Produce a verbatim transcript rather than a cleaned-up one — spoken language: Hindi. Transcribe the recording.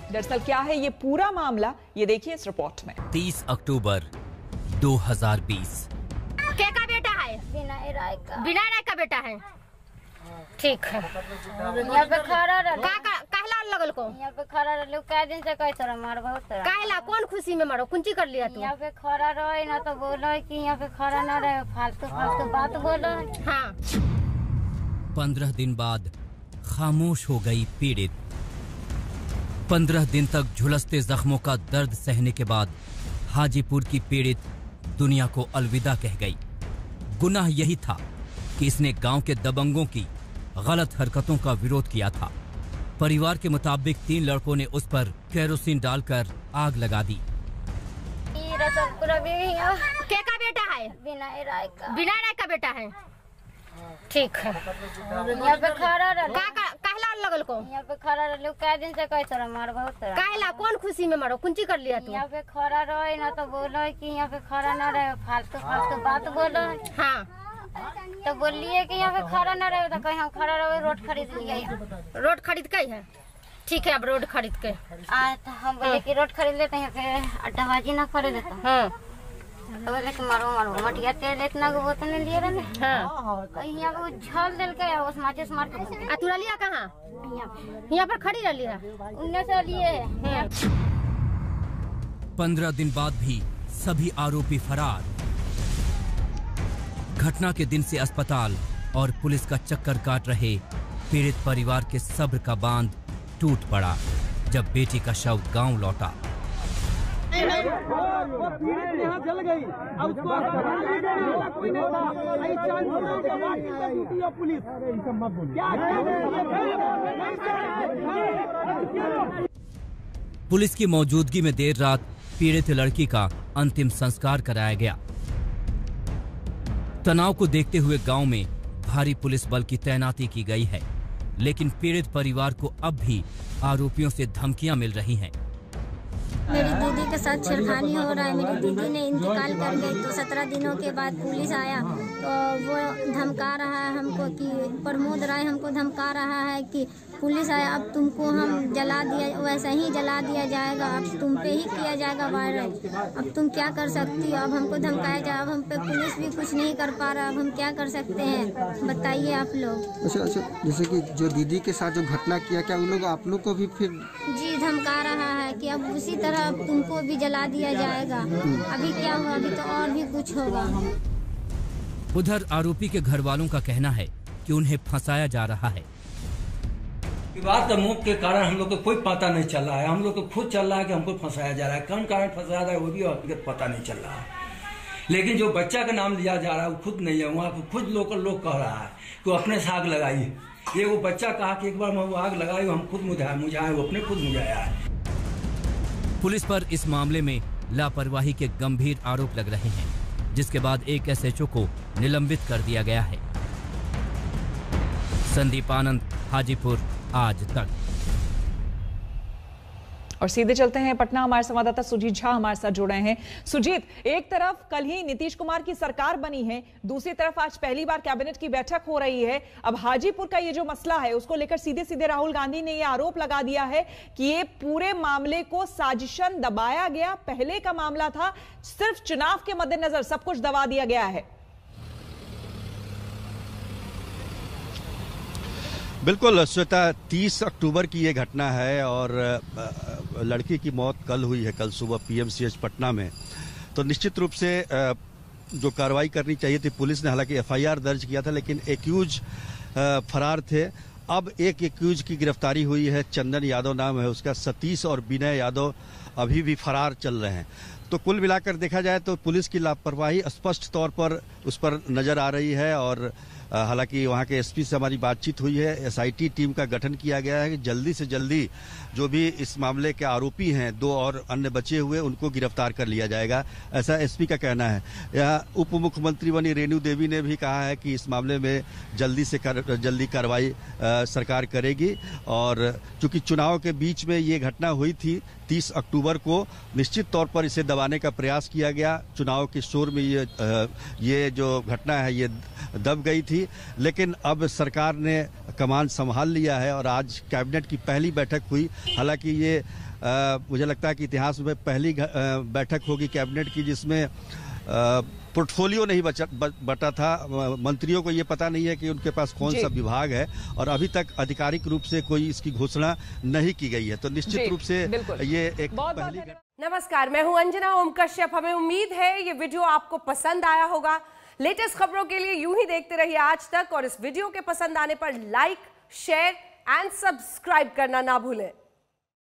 दरअसल क्या है ये पूरा मामला, ये देखिए इस रिपोर्ट में। तीस अक्टूबर दो हज़ार बीस। क्या का बेटा है? विनय राय का। विनय राय का बेटा है, ठीक है। यहाँ पे खड़ा रह का का कहला लगल को? यहाँ पे खड़ा रह कै दिन से कई तरह मार बहुत तरह। कहला कौन खुशी में मारो? कुंची कर लिया तू? यहाँ पे खड़ा रहे ना तो बोलो कि यहाँ पे खड़ा न रहे, फालतू फालतू बात बोलो। हाँ। पंद्रह दिन बाद खामोश हो गई पीड़ित। पंद्रह दिन तक झुलसते जख्मों का दर्द सहने के बाद हाजीपुर की पीड़ित दुनिया को अलविदा कह गई। गुनाह यही था कि इसने गांव के दबंगों की गलत हरकतों का विरोध किया था। परिवार के मुताबिक तीन लड़कों ने उस पर केरोसिन डालकर आग लगा दी। क्या का बेटा है? विनय राय का। विनय राय का बेटा है, ठीक है। यहाँ पे खड़ा रह का का कहला लगल को? यहाँ पे खड़ा रह कै दिन से कई तरह मार बहुत तरह। कहला कौन खुशी में मारो? कुंची कर लिया तू? यहाँ पे खड़ा रहे ना तो बोलो कि यहाँ पे खड़ा न रहे, फालतू फालतू बात बोलो। हाँ। तो बोलिए कि यहाँ पे खड़ा न रहे तो कहीं हम खड़ा रहे, रोड खरीद लिया। रोड खरीद के है, ठीक है। अब रोड खरीद के आ तो हम बोले कि रोड खरीद लेते हैं, फिर अड्डाबाजी ना खरीद देता। हाँ। तो बोले कि मारो मारो मटिया तेल इतना को बोतल नहीं लिए रहे। हाँ। यहाँ पे छल दिल के उस माचिस मार के। आ तू लिया कहाँ? यहाँ पर खड़ी रही है, उन्नीस सौ लिए। पंद्रह दिन बाद भी सभी आरोपी फरार। घटना के दिन से अस्पताल और पुलिस का चक्कर काट रहे पीड़ित परिवार के सब्र का बांध टूट पड़ा जब बेटी का शव गांव लौटा। जल गई, अब उसको कोई पुलिस पुलिस की मौजूदगी में देर रात पीड़ित लड़की का अंतिम संस्कार कराया गया। तनाव को देखते हुए गांव में भारी पुलिस बल की तैनाती की गई है, लेकिन पीड़ित परिवार को अब भी आरोपियों से धमकियां मिल रही हैं। मेरी दीदी के साथ छेड़खानी हो रहा है। मेरी दीदी ने इंतकाल कर गई तो सत्रह दिनों के बाद पुलिस आया तो वो धमका रहा है हमको कि प्रमोद राय हमको धमका रहा है कि पुलिस आया, अब तुमको हम जला दिया, वैसा ही जला दिया जाएगा, अब तुम पे ही किया जाएगा वायरल, अब तुम क्या कर सकती हो। अब हमको धमकाया जाए, अब हम पे पुलिस भी कुछ नहीं कर पा रहा, अब हम क्या कर सकते हैं बताइए आप लोग। अच्छा अच्छा, जैसे कि जो दीदी के साथ जो घटना किया, क्या उन लोग आप लोग को भी फिर जी धमका रहा है कि अब उसी तरह तुमको भी जला दिया जाएगा। अभी क्या हुआ, अभी तो और भी कुछ होगा। उधर आरोपी के घर वालों का कहना है कि उन्हें फंसाया जा रहा है। विवाद दमोह के कारण हम लोग को कोई पता नहीं चल रहा है। हम लोग को खुद चल रहा है कि हमको फंसाया जा रहा है। कौन कारण फंसाया जा रहा है वो भी हकीकत पता नहीं चल रहा है। लेकिन जो बच्चा का नाम लिया जा रहा है वो खुद नहीं है, वहाँ खुद लोकल लोग कह रहा है कि वो अपने से आग लगाइए। ये वो बच्चा कहा कि एक बार मैं वो आग लगाई, हम खुद मुझाए मुझाए वो अपने खुद मुझाया है। पुलिस पर इस मामले में लापरवाही के गंभीर आरोप लग रहे हैं, जिसके बाद एक एस एच ओ को निलंबित कर दिया गया है। संदीप आनंद, हाजीपुर आज तक। और सीधे चलते हैं पटना, हमारे संवाददाता सुजीत झा हमारे साथ जुड़े हैं। सुजीत, एक तरफ कल ही नीतीश कुमार की सरकार बनी है, दूसरी तरफ आज पहली बार कैबिनेट की बैठक हो रही है। अब हाजीपुर का ये जो मसला है उसको लेकर सीधे सीधे राहुल गांधी ने ये आरोप लगा दिया है कि ये पूरे मामले को साजिशन दबाया गया। पहले का मामला था, सिर्फ चुनाव के मद्देनजर सब कुछ दबा दिया गया है। बिल्कुल श्वेता, तीस अक्टूबर की ये घटना है और लड़की की मौत कल हुई है, कल सुबह P M C H Patna में। तो निश्चित रूप से जो कार्रवाई करनी चाहिए थी पुलिस ने, हालांकि एफ आई आर दर्ज किया था, लेकिन एक्यूज फरार थे। अब एक एक्यूज की गिरफ्तारी हुई है, चंदन यादव नाम है उसका। सतीश और विनय यादव अभी भी फरार चल रहे हैं। तो कुल मिलाकर देखा जाए तो पुलिस की लापरवाही स्पष्ट तौर पर उस पर नजर आ रही है। और हालांकि वहां के एस पी से हमारी बातचीत हुई है, एस आई टी टीम का गठन किया गया है कि जल्दी से जल्दी जो भी इस मामले के आरोपी हैं, दो और अन्य बचे हुए, उनको गिरफ्तार कर लिया जाएगा, ऐसा एस पी का कहना है। यहाँ उप मुख्यमंत्री बनी रेणु देवी ने भी कहा है कि इस मामले में जल्दी से कर, जल्दी कार्रवाई सरकार करेगी। और चूंकि चुनाव के बीच में ये घटना हुई थी तीस अक्टूबर अक्टूबर को निश्चित तौर पर इसे दबाने का प्रयास किया गया। चुनाव के शोर में ये ये जो घटना है ये दब गई थी, लेकिन अब सरकार ने कमान संभाल लिया है और आज कैबिनेट की पहली बैठक हुई। हालांकि ये आ, मुझे लगता है कि इतिहास में पहली बैठक होगी कैबिनेट की जिसमें पोर्टफोलियो नहीं बचा बटा था। मंत्रियों को ये पता नहीं है कि उनके पास कौन सा विभाग है और अभी तक आधिकारिक रूप से कोई इसकी घोषणा नहीं की गई है। तो निश्चित रूप से ये एक बहुत पहली बहुत नमस्कार, मैं हूं अंजना ओम कश्यप। हमें उम्मीद है ये वीडियो आपको पसंद आया होगा। लेटेस्ट खबरों के लिए यूं ही देखते रहिए आज तक और इस वीडियो के पसंद आने पर लाइक, शेयर एंड सब्सक्राइब करना ना भूलें।